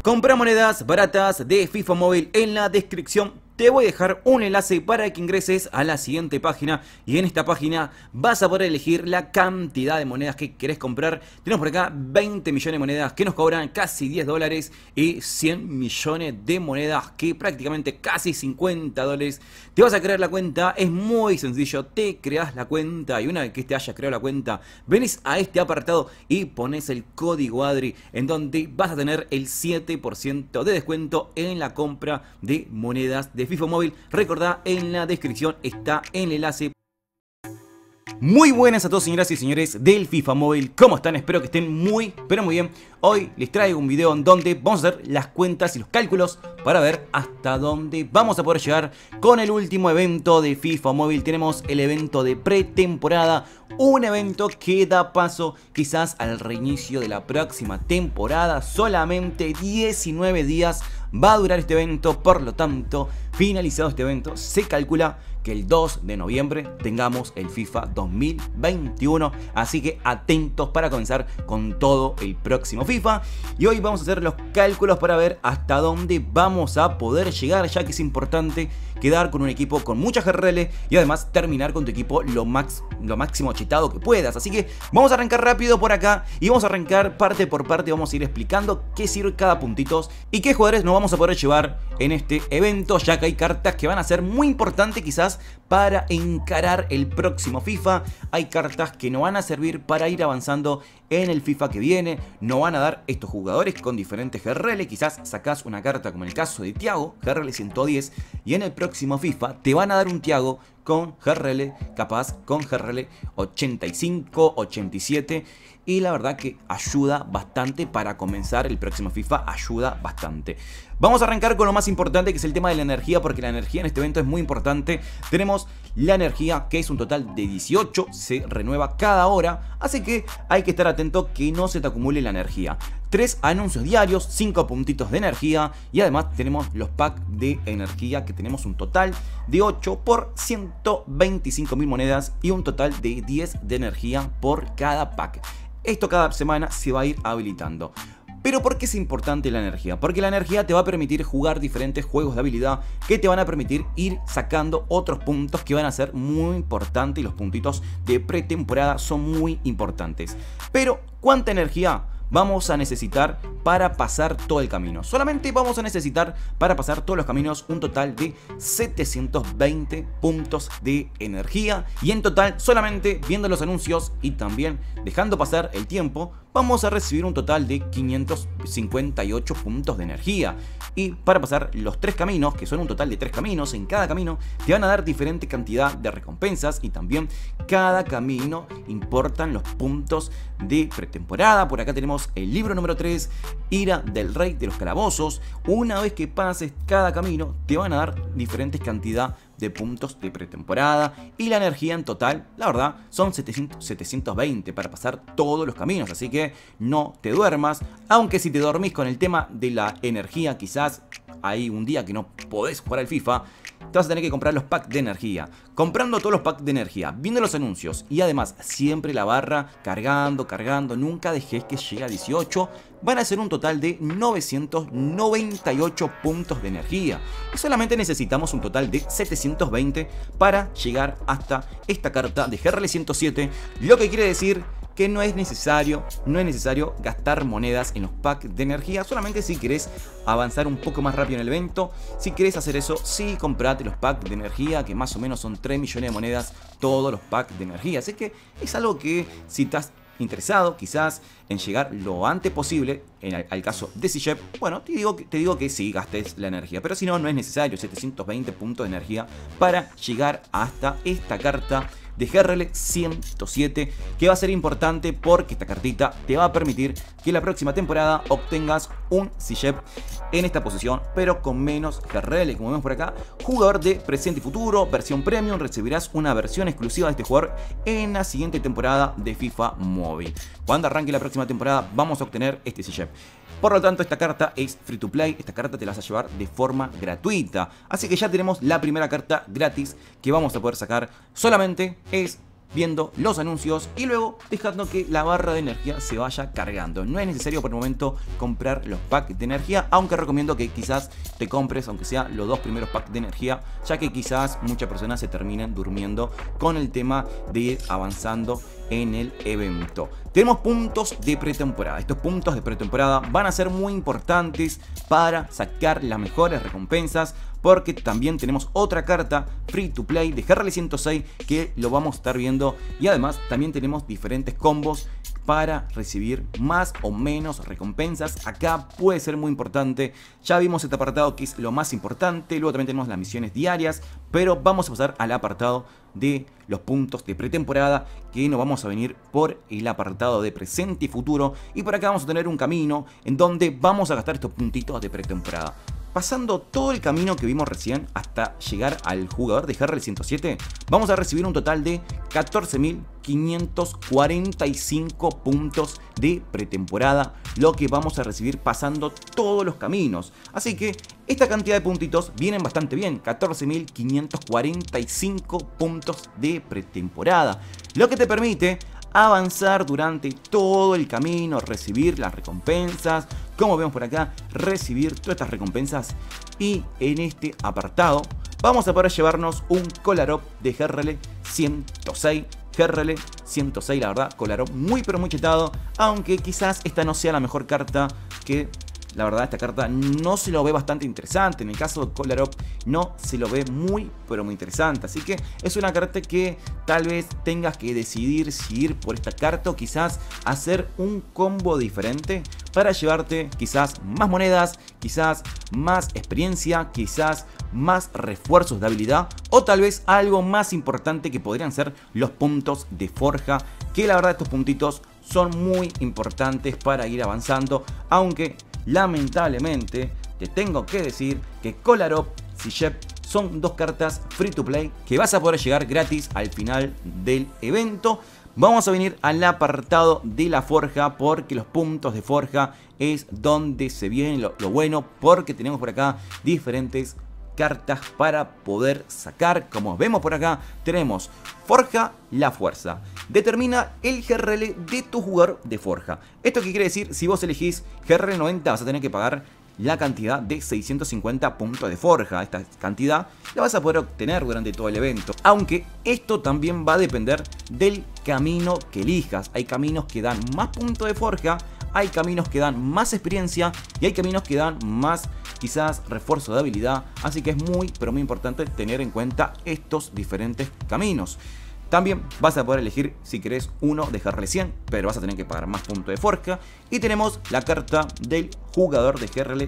Compra monedas baratas de FIFA Móvil. En la descripción te voy a dejar un enlace para que ingreses a la siguiente página. Y en esta página vas a poder elegir la cantidad de monedas que querés comprar. Tenemos por acá 20 millones de monedas que nos cobran casi 10 dólares. Y 100 millones de monedas que prácticamente casi 50 dólares. Te vas a crear la cuenta, es muy sencillo. Te creas la cuenta y una vez que te hayas creado la cuenta, venís a este apartado y pones el código ADRI, en donde vas a tener el 7% de descuento en la compra de monedas de FIFA Móvil. Recordá, en la descripción está el enlace. Muy buenas a todos, señoras y señores del FIFA Móvil. ¿Cómo están? Espero que estén muy, pero muy bien. Hoy les traigo un video en donde vamos a hacer las cuentas y los cálculos para ver hasta dónde vamos a poder llegar con el último evento de FIFA Móvil. Tenemos el evento de pretemporada, un evento que da paso quizás al reinicio de la próxima temporada. Solamente 19 días va a durar este evento, por lo tanto, finalizado este evento, se calcula que el 2 de noviembre tengamos el FIFA 2021, así que atentos para comenzar con todo el próximo FIFA. Y hoy vamos a hacer los cálculos para ver hasta dónde vamos a poder llegar, ya que es importante quedar con un equipo con mucha GRL y además terminar con tu equipo lo máximo chetado que puedas. Así que vamos a arrancar rápido por acá y vamos a arrancar parte por parte. Vamos a ir explicando qué sirve cada puntito y qué jugadores nos vamos a poder llevar en este evento, ya que hay cartas que van a ser muy importantes quizás para encarar el próximo FIFA. Hay cartas que nos van a servir para ir avanzando en el FIFA que viene. Nos van a dar estos jugadores con diferentes GRL. Quizás sacás una carta como el caso de Thiago, GRL 110, y en el próximo FIFA te van a dar un Thiago con GRL, capaz con GRL 85, 87, y la verdad que ayuda bastante para comenzar el próximo FIFA, ayuda bastante. Vamos a arrancar con lo más importante, que es el tema de la energía, porque la energía en este evento es muy importante. Tenemos la energía, que es un total de 18, se renueva cada hora, así que hay que estar atento que no se te acumule la energía. 3 anuncios diarios, 5 puntitos de energía, y además tenemos los packs de energía, que tenemos un total de 8 por 125.000 monedas y un total de 10 de energía por cada pack. Esto cada semana se va a ir habilitando. Pero ¿por qué es importante la energía? Porque la energía te va a permitir jugar diferentes juegos de habilidad que te van a permitir ir sacando otros puntos que van a ser muy importantes, y los puntitos de pretemporada son muy importantes. Pero ¿cuánta energía vamos a necesitar para pasar todo el camino? Solamente vamos a necesitar para pasar todos los caminos un total de 720 puntos de energía. Y en total, solamente viendo los anuncios y también dejando pasar el tiempo, vamos a recibir un total de 558 puntos de energía. Y para pasar los 3 caminos, que son un total de 3 caminos, en cada camino te van a dar diferente cantidad de recompensas, y también cada camino importan los puntos de pretemporada. Por acá tenemos el libro número 3, Ira del Rey de los Calabozos. Una vez que pases cada camino te van a dar diferentes cantidad de puntos de pretemporada, y la energía en total, la verdad, son 720 para pasar todos los caminos, así que no te duermas. Aunque si te dormís con el tema de la energía, quizás hay un día que no podés jugar al FIFA, te vas a tener que comprar los packs de energía. Comprando todos los packs de energía, viendo los anuncios y además siempre la barra cargando, nunca dejes que llegue a 18, van a ser un total de 998 puntos de energía. Y solamente necesitamos un total de 720 para llegar hasta esta carta de GRL 107, lo que quiere decir que no es necesario gastar monedas en los packs de energía. Solamente si querés avanzar un poco más rápido en el evento, si querés hacer eso, sí, comprate los packs de energía, que más o menos son 3 millones de monedas todos los packs de energía. Así que es algo que, si estás interesado quizás en llegar lo antes posible al caso de Sijep, bueno, te digo que sí, gastes la energía, pero si no, no es necesario. 720 puntos de energía para llegar hasta esta carta de GRL 107, que va a ser importante porque esta cartita te va a permitir que la próxima temporada obtengas un Sijep en esta posición, pero con menos GRL. Como vemos por acá, jugador de presente y futuro, versión premium, recibirás una versión exclusiva de este jugador en la siguiente temporada de FIFA Móvil. Cuando arranque la próxima temporada vamos a obtener este Sijep. Por lo tanto, esta carta es free to play, esta carta te la vas a llevar de forma gratuita. Así que ya tenemos la primera carta gratis que vamos a poder sacar. Solamente es viendo los anuncios y luego dejando que la barra de energía se vaya cargando. No es necesario por el momento comprar los packs de energía, aunque recomiendo que quizás te compres, aunque sea los 2 primeros packs de energía, ya que quizás muchas personas se terminen durmiendo con el tema de ir avanzando en el evento. Tenemos puntos de pretemporada. Estos puntos de pretemporada van a ser muy importantes para sacar las mejores recompensas, porque también tenemos otra carta free to play de GRL 106 que lo vamos a estar viendo, y además también tenemos diferentes combos para recibir más o menos recompensas. Acá puede ser muy importante. Ya vimos este apartado que es lo más importante. Luego también tenemos las misiones diarias, pero vamos a pasar al apartado de los puntos de pretemporada, que nos vamos a venir por el apartado de presente y futuro, y por acá vamos a tener un camino en donde vamos a gastar estos puntitos de pretemporada. Pasando todo el camino que vimos recién hasta llegar al jugador de GRL 107, vamos a recibir un total de 14.545 puntos de pretemporada, lo que vamos a recibir pasando todos los caminos. Así que esta cantidad de puntitos vienen bastante bien, 14.545 puntos de pretemporada, lo que te permite avanzar durante todo el camino, recibir las recompensas, como vemos por acá, recibir todas estas recompensas. Y en este apartado vamos a poder llevarnos un Kolarov de GRL 106. GRL 106, la verdad, Kolarov muy pero muy chetado, aunque quizás esta no sea la mejor carta, que la verdad esta carta no se lo ve bastante interesante. En el caso de Kolarov no se lo ve muy pero muy interesante, así que es una carta que tal vez tengas que decidir si ir por esta carta o quizás hacer un combo diferente para llevarte quizás más monedas, quizás más experiencia, quizás más refuerzos de habilidad, o tal vez algo más importante que podrían ser los puntos de forja, que la verdad estos puntitos son muy importantes para ir avanzando, aunque lamentablemente te tengo que decir que Kolarov y Shep son dos cartas free to play que vas a poder llegar gratis al final del evento. Vamos a venir al apartado de la forja, porque los puntos de forja es donde se viene lo bueno, porque tenemos por acá diferentes cartas para poder sacar. Como vemos por acá, tenemos forja la fuerza, determina el GRL de tu jugador de forja. ¿Esto qué quiere decir? Si vos elegís GRL 90 vas a tener que pagar la cantidad de 650 puntos de forja. Esta cantidad la vas a poder obtener durante todo el evento, aunque esto también va a depender del camino que elijas. Hay caminos que dan más puntos de forja, hay caminos que dan más experiencia y hay caminos que dan más quizás refuerzo de habilidad, así que es muy pero muy importante tener en cuenta estos diferentes caminos. También vas a poder elegir si querés uno de GRL 100, pero vas a tener que pagar más puntos de forja. Y tenemos la carta del jugador de GRL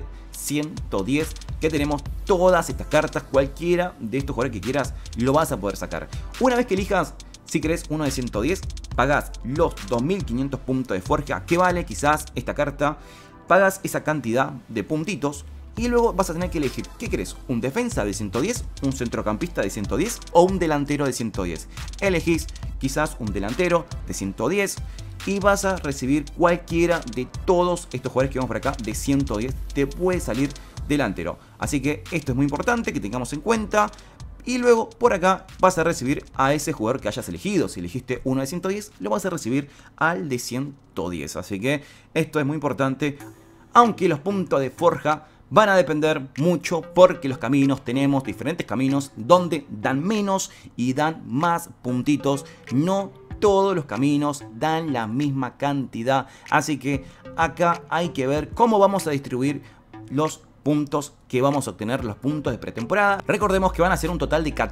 110, que tenemos todas estas cartas. Cualquiera de estos jugadores que quieras lo vas a poder sacar. Una vez que elijas, si querés uno de 110, pagás los 2500 puntos de forja que vale quizás esta carta. Pagas esa cantidad de puntitos y luego vas a tener que elegir qué querés, un defensa de 110, un centrocampista de 110 o un delantero de 110. Elegís quizás un delantero de 110 y vas a recibir cualquiera de todos estos jugadores que vemos por acá de 110. Te puede salir delantero, así que esto es muy importante que tengamos en cuenta. Y luego por acá vas a recibir a ese jugador que hayas elegido. Si elegiste uno de 110, lo vas a recibir al de 110. Así que esto es muy importante. Aunque los puntos de forja van a depender mucho, porque los caminos, tenemos diferentes caminos donde dan menos y dan más puntitos. No todos los caminos dan la misma cantidad. Así que acá hay que ver cómo vamos a distribuir los puntos que vamos a obtener, los puntos de pretemporada. Recordemos que van a ser un total de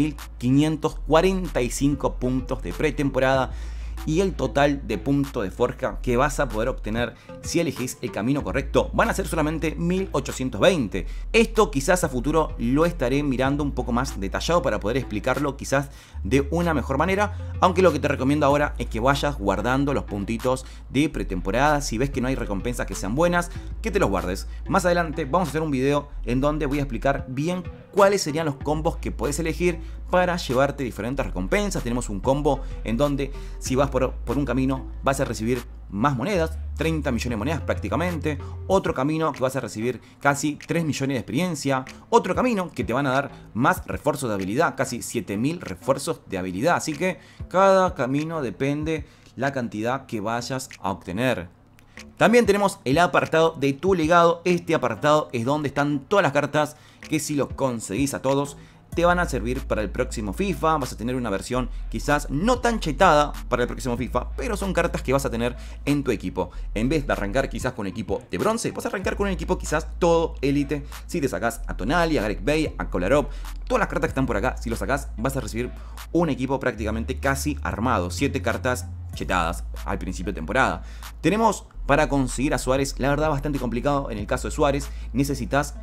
14.545 puntos de pretemporada. Y el total de puntos de forja que vas a poder obtener si elegís el camino correcto van a ser solamente 1820. Esto quizás a futuro lo estaré mirando un poco más detallado para poder explicarlo quizás de una mejor manera, aunque lo que te recomiendo ahora es que vayas guardando los puntitos de pretemporada. Si ves que no hay recompensas que sean buenas, que te los guardes. Más adelante vamos a hacer un video en donde voy a explicar bien cuáles serían los combos que puedes elegir para llevarte diferentes recompensas. Tenemos un combo en donde si vas por un camino vas a recibir más monedas, 30 millones de monedas prácticamente. Otro camino que vas a recibir casi 3 millones de experiencia. Otro camino que te van a dar más refuerzos de habilidad, casi 7000 refuerzos de habilidad. Así que cada camino depende la cantidad que vayas a obtener. También tenemos el apartado de tu legado. Este apartado es donde están todas las cartas que si los conseguís a todos te van a servir para el próximo FIFA. Vas a tener una versión quizás no tan chetada para el próximo FIFA, pero son cartas que vas a tener en tu equipo. En vez de arrancar quizás con un equipo de bronce, vas a arrancar con un equipo quizás todo élite. Si te sacás a Tonali, a Gareth Bale, a Kolarov, todas las cartas que están por acá, si lo sacás vas a recibir un equipo prácticamente casi armado. 7 cartas chetadas al principio de temporada. Tenemos para conseguir a Suárez, la verdad bastante complicado. En el caso de Suárez necesitas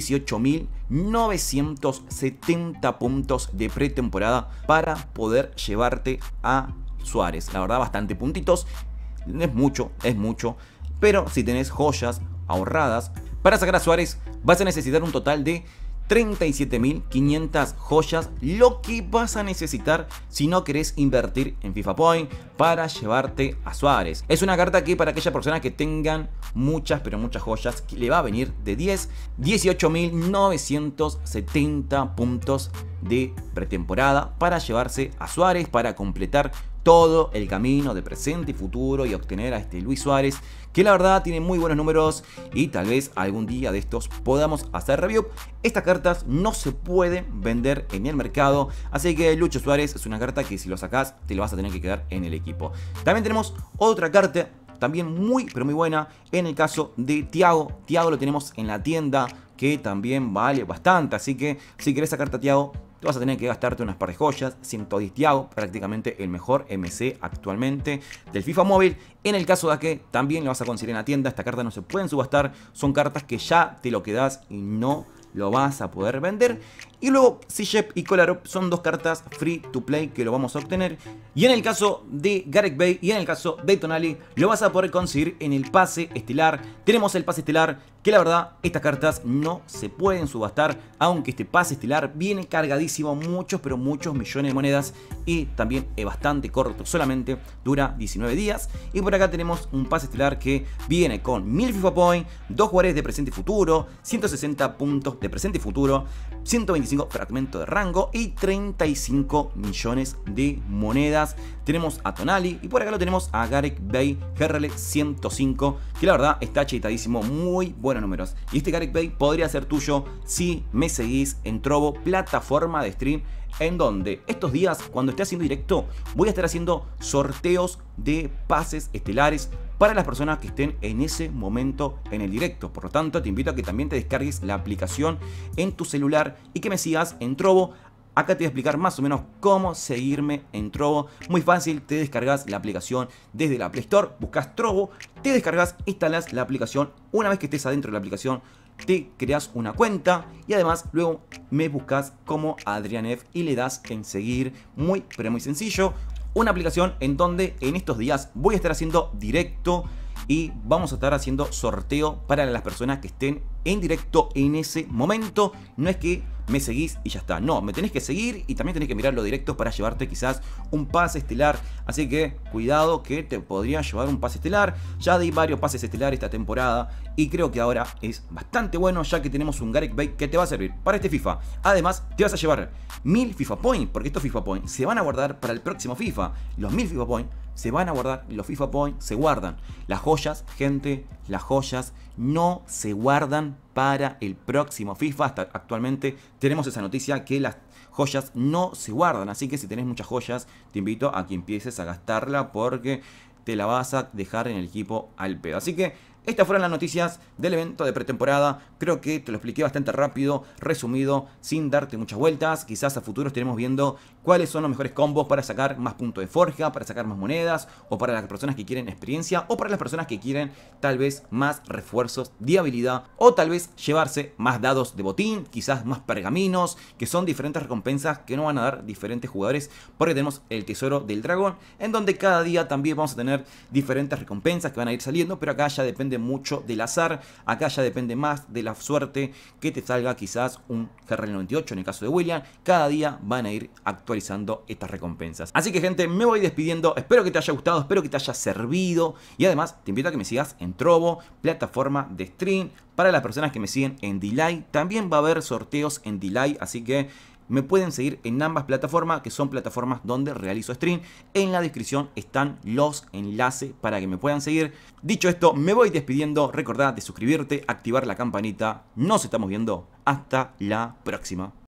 18.970 puntos de pretemporada para poder llevarte a Suárez. La verdad bastante puntitos, es mucho, pero si tenés joyas ahorradas para sacar a Suárez vas a necesitar un total de 37.500 joyas, lo que vas a necesitar si no querés invertir en FIFA Point para llevarte a Suárez. Es una carta que para aquellas personas que tengan muchas, pero muchas joyas, le va a venir de 18.970 puntos de pretemporada para llevarse a Suárez, para completar todo el camino de presente y futuro y obtener a este Luis Suárez, que la verdad tiene muy buenos números y tal vez algún día de estos podamos hacer review. Estas cartas no se pueden vender en el mercado, así que Lucho Suárez es una carta que si lo sacás te lo vas a tener que quedar en el equipo. También tenemos otra carta también muy pero muy buena en el caso de Thiago. Thiago lo tenemos en la tienda, que también vale bastante, así que si querés sacarte a Thiago te vas a tener que gastarte unas par de joyas. 110 Thiago, prácticamente el mejor MC actualmente del FIFA móvil. En el caso de que también lo vas a conseguir en la tienda, esta carta no se pueden subastar, son cartas que ya te lo quedás y no lo vas a poder vender. Y luego Ziyech y Kolarov son dos cartas free to play que lo vamos a obtener. Y en el caso de Gareth Bale y en el caso de Tonali lo vas a poder conseguir en el pase estelar. Tenemos el pase estelar, que la verdad estas cartas no se pueden subastar, aunque este pase estelar viene cargadísimo, muchos pero muchos millones de monedas, y también es bastante corto, solamente dura 19 días. Y por acá tenemos un pase estelar que viene con 1000 FIFA Point, 2 jugadores de presente y futuro, 160 puntos de presente y futuro, 125 fragmentos de rango y 35 millones de monedas. Tenemos a Tonali y por acá lo tenemos a Gareth Bale GRL 105, que la verdad está chetadísimo, muy buenos números. Y este Gareth Bale podría ser tuyo si me seguís en Trovo, plataforma de stream, en donde estos días, cuando esté haciendo directo, voy a estar haciendo sorteos de pases estelares para las personas que estén en ese momento en el directo. Por lo tanto, te invito a que también te descargues la aplicación en tu celular y que me sigas en Trovo. Acá te voy a explicar más o menos cómo seguirme en Trovo. Muy fácil, te descargas la aplicación desde la Play Store, buscas Trovo, te descargas, instalas la aplicación. Una vez que estés adentro de la aplicación, te creas una cuenta y además luego me buscas como AdrianF y le das en seguir. Muy pero muy sencillo. Una aplicación en donde en estos días voy a estar haciendo directo y vamos a estar haciendo sorteo para las personas que estén en directo en ese momento. No es que me seguís y ya está, no, me tenés que seguir y también tenés que mirar los directos para llevarte quizás un pase estelar. Así que cuidado que te podría llevar un pase estelar. Ya di varios pases estelares esta temporada y creo que ahora es bastante bueno, ya que tenemos un Gareth Bale que te va a servir para este FIFA. Además te vas a llevar 1000 FIFA Point, porque estos FIFA Point se van a guardar para el próximo FIFA. Los 1000 FIFA Point se van a guardar, los FIFA Point se guardan. Las joyas, gente, las joyas no se guardan para el próximo FIFA. Hasta actualmente tenemos esa noticia que las joyas no se guardan. Así que si tenés muchas joyas, te invito a que empieces a gastarla porque te la vas a dejar en el equipo al pedo. Así que estas fueron las noticias del evento de pretemporada. Creo que te lo expliqué bastante rápido, resumido, sin darte muchas vueltas. Quizás a futuro estaremos viendo cuáles son los mejores combos para sacar más puntos de forja, para sacar más monedas, o para las personas que quieren experiencia, o para las personas que quieren tal vez más refuerzos de habilidad, o tal vez llevarse más dados de botín, quizás más pergaminos, que son diferentes recompensas que nos van a dar diferentes jugadores, porque tenemos el tesoro del dragón, en donde cada día también vamos a tener diferentes recompensas que van a ir saliendo, pero acá ya depende depende mucho del azar. Acá ya depende más de la suerte que te salga quizás un GRL98 en el caso de William. Cada día van a ir actualizando estas recompensas. Así que gente, me voy despidiendo. Espero que te haya gustado, espero que te haya servido. Y además te invito a que me sigas en Trovo, plataforma de stream. Para las personas que me siguen en Delay, también va a haber sorteos en Delay, así que me pueden seguir en ambas plataformas, que son plataformas donde realizo stream. En la descripción están los enlaces para que me puedan seguir. Dicho esto, me voy despidiendo. Recordá de suscribirte, activar la campanita. Nos estamos viendo. Hasta la próxima.